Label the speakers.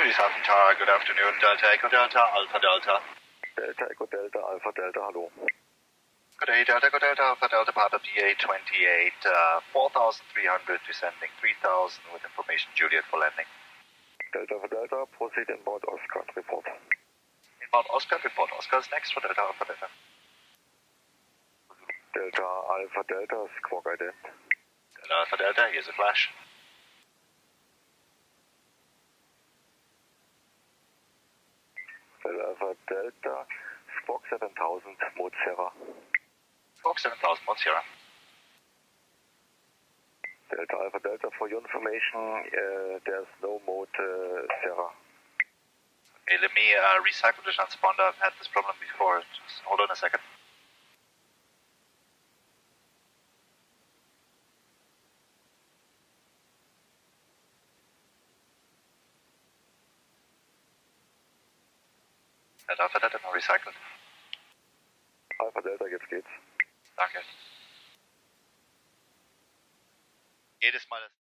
Speaker 1: Friedrichshafen Tower, good afternoon, Delta Echo Delta, Alpha Delta.
Speaker 2: Delta Echo Delta, Alpha Delta, hallo.
Speaker 1: Good day, Delta Echo Delta, Alpha Delta, part of DA28, 4,300, descending 3,000 with information Juliet for landing.
Speaker 2: Delta for Delta, proceed inbound Oscar, report.
Speaker 1: Inbound Oscar, report Oscar is next for Delta Alpha Delta.
Speaker 2: Delta Alpha Delta, squawk ident.
Speaker 1: Delta Alpha Delta, here's a flash.
Speaker 2: Delta Alpha Delta, squawk 7000, mode Sierra.
Speaker 1: Squawk 7000, mod Sierra.
Speaker 2: Delta Alpha Delta, for your information, there's no mode Sierra.
Speaker 1: Okay, let me recycle the transponder. I've had this problem before. Just hold on a second. Delta Alpha Delta, mal recycelt.
Speaker 2: Alpha Delta, jetzt geht's.
Speaker 1: Danke. Jedes Mal das